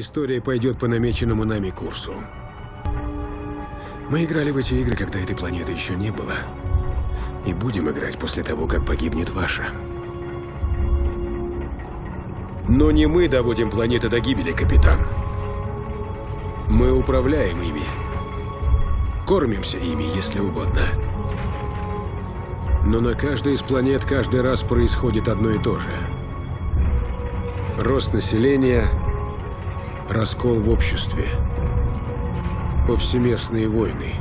История пойдет по намеченному нами курсу. Мы играли в эти игры, когда этой планеты еще не было. И будем играть после того, как погибнет ваша. Но не мы доводим планеты до гибели, капитан. Мы управляем ими. Кормимся ими, если угодно. Но на каждой из планет каждый раз происходит одно и то же. Рост населения, раскол в обществе, повсеместные войны.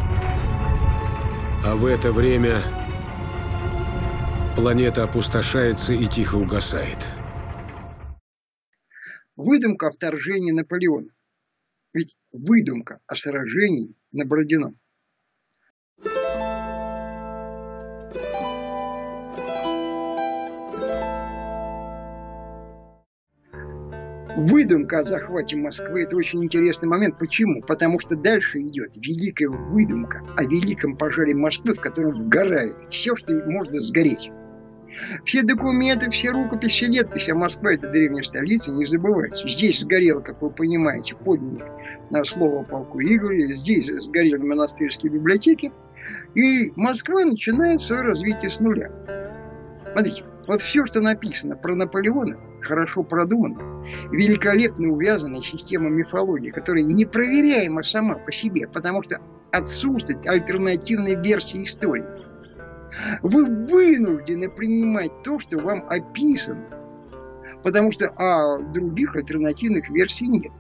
А в это время планета опустошается и тихо угасает. Выдумка о вторжении Наполеона. Ведь выдумка о сражении на Бородино. Выдумка о захвате Москвы – это очень интересный момент. Почему? Потому что дальше идет великая выдумка о великом пожаре Москвы, в котором вгорает все, что может сгореть. Все документы, все рукописи, летописи, а Москва – это древняя столица, не забывайте. Здесь сгорело, как вы понимаете, подлинник на слово полку Игоря, здесь сгорели монастырские библиотеки, и Москва начинает свое развитие с нуля. Смотрите, вот все, что написано про Наполеона, хорошо продумано, великолепно увязанная система мифологии, которая непроверяема сама по себе, потому что отсутствует альтернативной версии истории. Вы вынуждены принимать то, что вам описано, потому что других альтернативных версий нет.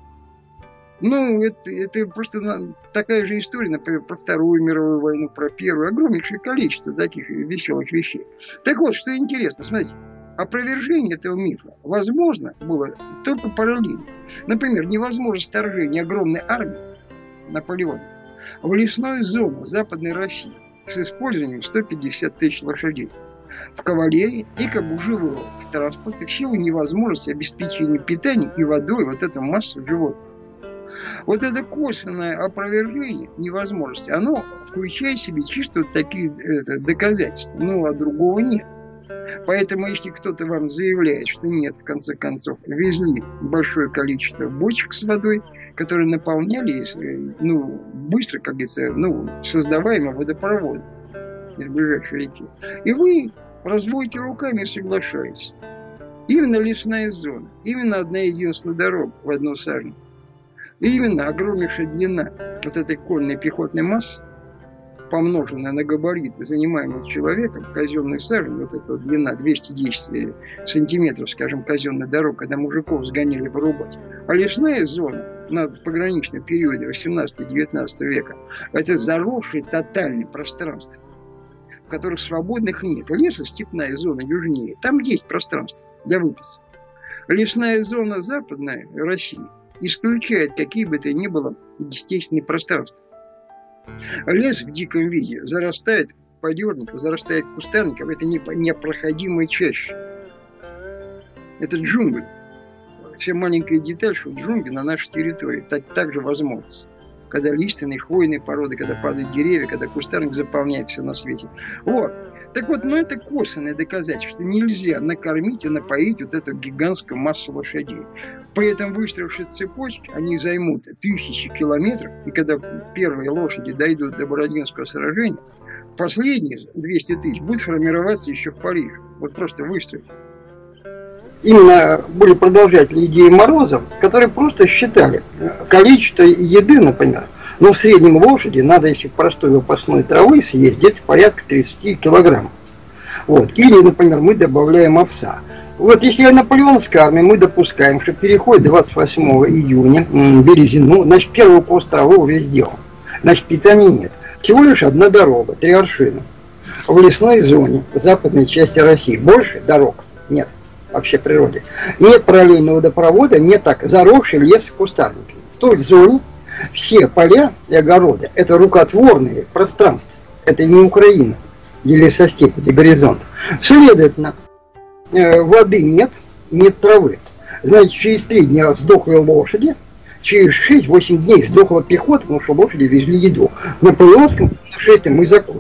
Ну, это просто такая же история, например, про Вторую мировую войну, про Первую. Огромнейшее количество таких веселых вещей. Так вот, что интересно, смотрите, опровержение этого мифа возможно было только параллельно. Например, невозможно вторжение огромной армии Наполеона в лесную зону Западной России с использованием 150 тысяч лошадей в кавалерии и как бы живого в транспорте в силу невозможности обеспечения питанием и водой вот эту массу животных. Вот это косвенное опровержение невозможности, оно включает в себе чисто вот такие доказательства, ну а другого нет. Поэтому если кто-то вам заявляет, что нет, в конце концов, везли большое количество бочек с водой, которые наполнялись, быстро, как говорится, создаваемым водопроводом из ближайшей реки. И вы разводите руками и соглашаетесь. Именно лесная зона, именно одна единственная дорога в одну сажень. И именно огромнейшая длина вот этой конной пехотной массы, помноженная на габариты, занимаемых человеком, казенной сажень, вот эта вот длина 210 сантиметров, скажем, казенной дороги, когда мужиков сгоняли порубать. А лесная зона на пограничном периоде 18-19 века – это заросшее тотальное пространство, в которых свободных нет. Лесостепная зона южнее, там есть пространство для выпаса. Лесная зона западная России исключает какие бы то ни было естественные пространства. Лес в диком виде зарастает подерником, зарастает кустарником. Это непроходимая чаща. Это джунгли. Вся маленькая деталь, что джунгли на нашей территории также возможно. Когда лиственные, хвойные породы, когда падают деревья, когда кустарник заполняет все на свете. Вот. Так вот, это косвенное доказательство, что нельзя накормить и напоить вот эту гигантскую массу лошадей. При этом, выстроившись цепочки, они займут тысячи километров, и когда первые лошади дойдут до Бородинского сражения, последние 200 тысяч будут формироваться еще в Париже. Вот просто выстроить. Именно были продолжатели идеи Морозов, которые просто считали количество еды, например. Но в среднем лошади надо, если простой выпасной травы съесть, где-то порядка 30 килограмм. Вот. Или, например, мы добавляем овса. Вот если наполеоновская армия, мы допускаем, что переход 28 июня Березину, значит, первый пост травы уже сделан. Значит, питания нет. Всего лишь одна дорога, 3 аршина. В лесной зоне западной части России больше дорог нет вообще в природе. Нет параллельного водопровода, нет так заросший лес и кустарники. В той зоне все поля и огороды – это рукотворные пространства. Это не Украина, где лесостепь, где горизонт. Следовательно, воды нет, нет травы. Значит, через 3 дня сдохли лошади, через 6-8 дней сдохла пехота, потому что лошади везли еду. В наполеонском путешествии мы закончили.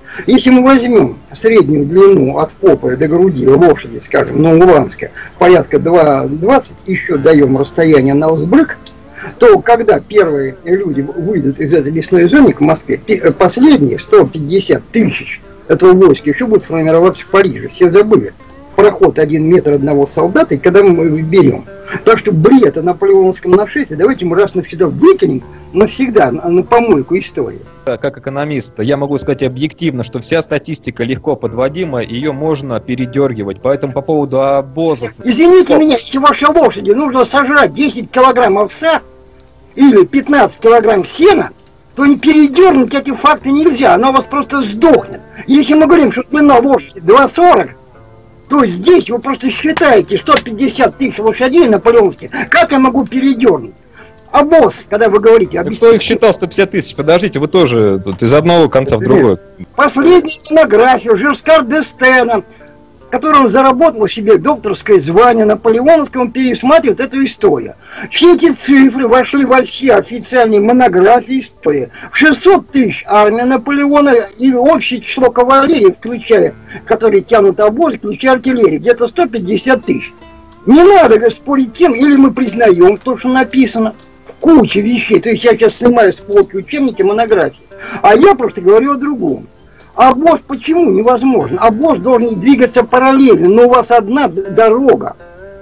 Если мы возьмем среднюю длину от попы до груди лошади, скажем, новолуганская, порядка 2,20, еще даем расстояние на взбрык, то когда первые люди выйдут из этой лесной зоны к Москве, последние 150 тысяч этого войска еще будут формироваться в Париже. Все забыли проход 1 метр одного солдата, и когда мы его берем. Так что бред о наполеоновском нашествии давайте мы раз навсегда выкинем навсегда на помойку истории. Как экономист, я могу сказать объективно, что вся статистика легко подводима, ее можно передергивать. Поэтому по поводу обозов... Извините меня, если вашей лошади нужно сожрать 10 килограмм овса или 15 килограмм сена, то не передернуть эти факты нельзя, она у вас просто сдохнет. Если мы говорим, что длина лошади 2,40, то здесь вы просто считаете 150 тысяч лошадей наполеоновских, как я могу передернуть? Обоз, когда вы говорите... Кто их считал 150 тысяч? Подождите, вы тоже тут из одного конца в другой. Последнюю монографию Жирскар Д'Эстена, которую он заработал себе докторское звание наполеоновское, он пересматривает эту историю. Все эти цифры вошли во все официальные монографии истории. В 600 тысяч армия Наполеона и общее число кавалерии, включая, которые тянут обозы, включая артиллерию, где-то 150 тысяч. Не надо спорить тем, или мы признаем то, что написано. Куча вещей, то есть я сейчас снимаю с полки учебники, монографии, а я просто говорю о другом. Обоз почему невозможно? Обоз должен двигаться параллельно, но у вас одна дорога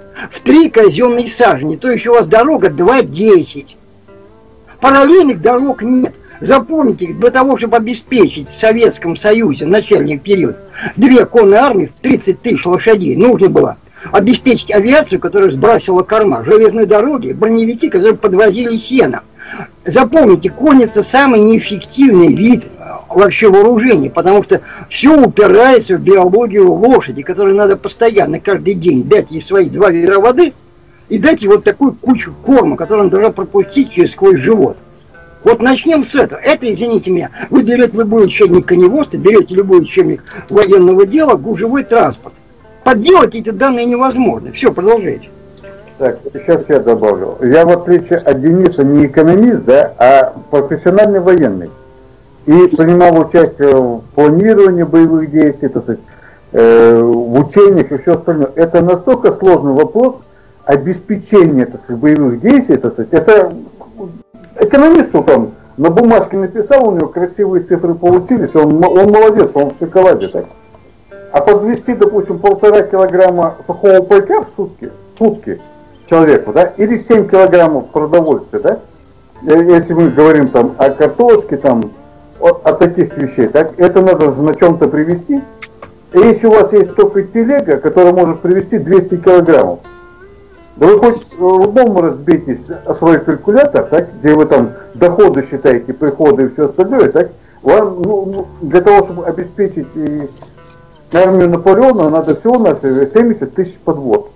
в 3 казенные сажени, то есть у вас дорога 2,10. Параллельных дорог нет. Запомните, для того, чтобы обеспечить в Советском Союзе в начальный период 2 конные армии в 30 тысяч лошадей, нужно было обеспечить авиацию, которая сбрасывала корма, железные дороги, броневики, которые подвозили сено. Запомните, конница самый неэффективный вид вообще вооружения, потому что все упирается в биологию лошади, которой надо постоянно, каждый день дать ей свои 2 ведра воды и дать ей вот такую кучу корма, которую она должна пропустить через свой живот. Вот начнем с этого. Это, извините меня, вы берете любой учебник коневодства, берете любой учебник военного дела, гужевой транспорт. Подделать эти данные невозможно. Все, продолжайте. Так, сейчас я добавлю. Я, в отличие от Дениса, не экономист, да, а профессиональный военный. И принимал участие в планировании боевых действий, так сказать, в учениях и все остальное. Это настолько сложный вопрос обеспечения, так сказать, боевых действий, так сказать. Это экономист там на бумажке написал, у него красивые цифры получились, он молодец, он в шоколаде так. А подвести, допустим, 1,5 килограмма сухого пайка в сутки человеку, да, или 7 килограммов продовольствия, да, если мы говорим там о картошке, там, о таких вещей, так, это надо же на чем-то привезти. И если у вас есть только телега, которая может привезти 200 килограммов, да вы хоть в дом разбейтесь о свой калькулятор, так, где вы там доходы считаете, приходы и все остальное, так, вам, для того, чтобы обеспечить армию Наполеона, надо всего-навсего 70 тысяч подвод.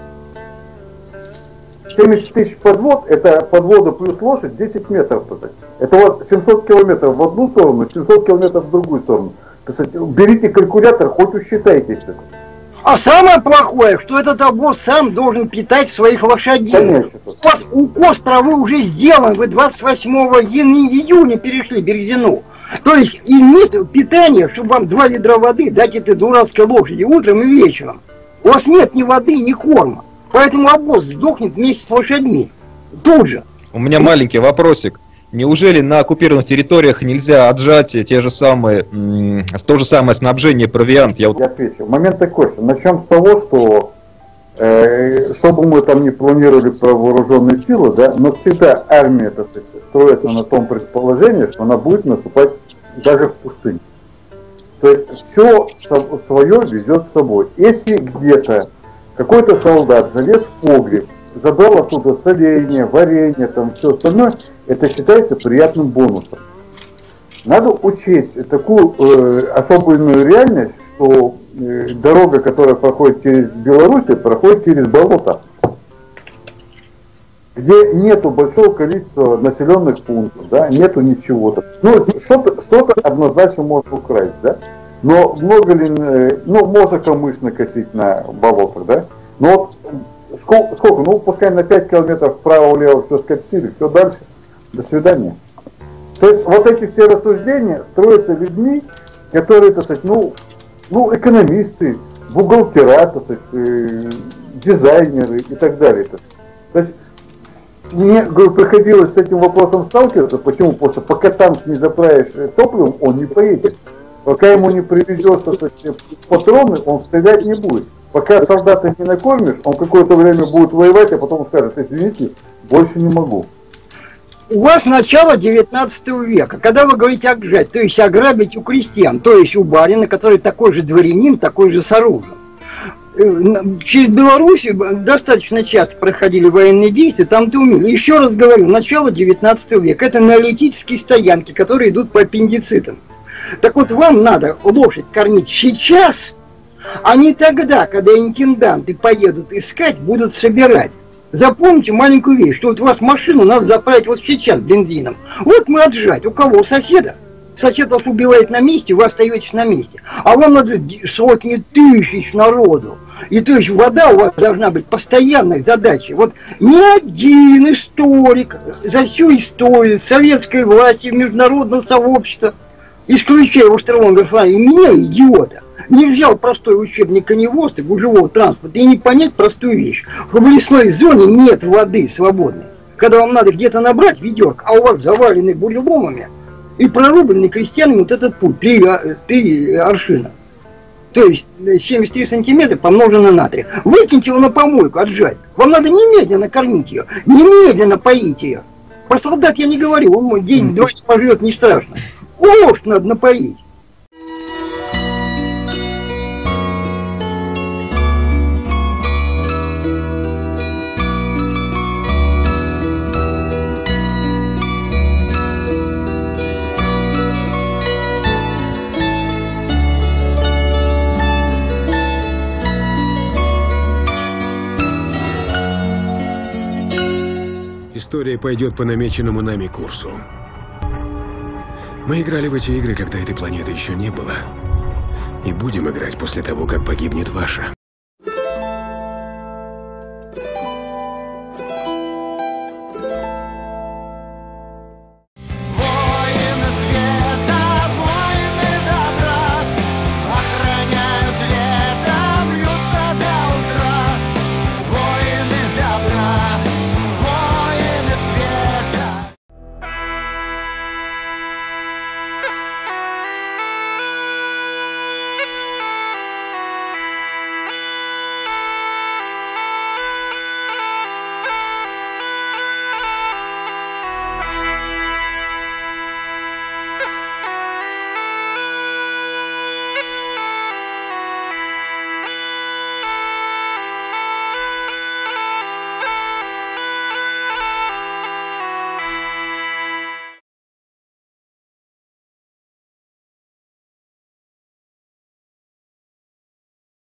70 тысяч подвод, это подвода плюс лошадь 10 метров. Это вот 700 километров в одну сторону, 700 километров в другую сторону. Берите калькулятор, хоть усчитайте. А самое плохое, что этот обоз сам должен питать своих лошадей. Конечно. У вас укос травы уже сделан, вы 28 июня перешли Березину. То есть и нет питания, чтобы вам 2 ведра воды дать этой дурацкой лошади утром и вечером. У вас нет ни воды, ни корма. Поэтому обоз сдохнет вместе с лошадьми. Тут же. У меня маленький вопросик. Неужели на оккупированных территориях нельзя отжать то же самое снабжение, провиант? Я отвечу. Момент такой, что начнем с того, что что бы мы там не планировали про вооруженные силы, да, но всегда армия, это строится на том предположении, что она будет наступать даже в пустыне. То есть все свое везет с собой. Если где-то какой-то солдат залез в погреб, забрал оттуда соленье, варенье, там все остальное, это считается приятным бонусом. Надо учесть такую особенную реальность, что дорога, которая проходит через Беларусь, проходит через болото, где нету большого количества населенных пунктов, да, нету ничего. Ну, что-то однозначно можно украсть, да, но много ли, можно камыш накосить на болотах, да, но вот сколько, пускай на 5 километров вправо-влево все скопсили, все дальше, до свидания. То есть вот эти все рассуждения строятся людьми, которые, так сказать, ну, экономисты, бухгалтера, так сказать, дизайнеры и так далее. То есть мне, говорю, приходилось с этим вопросом сталкиваться. Почему? Потому что пока танк не заправишь топливом, он не поедет. Пока ему не привезешь, так сказать, патроны, он стрелять не будет. Пока солдата не накормишь, он какое-то время будет воевать, а потом скажет: извините, больше не могу. У вас начало 19 века. Когда вы говорите ограбить, то есть ограбить у крестьян, то есть у барина, который такой же дворянин, такой же с оружием. Через Беларусь достаточно часто проходили военные действия, там ты умели. Еще раз говорю, начало 19 века. Это неолитические стоянки, которые идут по аппендицитам. Так вот, вам надо лошадь кормить сейчас, а не тогда, когда интенданты поедут искать, будут собирать. Запомните маленькую вещь, что вот у вас машину надо заправить вот сейчас бензином. Вот мы отжать. У кого? У соседа. Сосед вас убивает на месте, вы остаетесь на месте. А вам надо сотни тысяч народу. И то есть вода у вас должна быть постоянной задачей. Вот ни один историк за всю историю советской власти, международного сообщества, исключая Острового и меня, идиота, не взял простой учебник коневодства, гужевого транспорта и не понять простую вещь. В лесной зоне нет воды свободной. Когда вам надо где-то набрать ведерко, а у вас завалены буреломами и прорубленный крестьянами вот этот путь, 3 аршина. То есть 73 сантиметра помножено на 3. Выкиньте его на помойку, отжать. Вам надо немедленно кормить ее, немедленно поить ее. Про солдат я не говорю, он день-два поживет, не страшно. Лошадь надо напоить. История пойдет по намеченному нами курсу. Мы играли в эти игры, когда этой планеты еще не было. И будем играть после того, как погибнет ваша.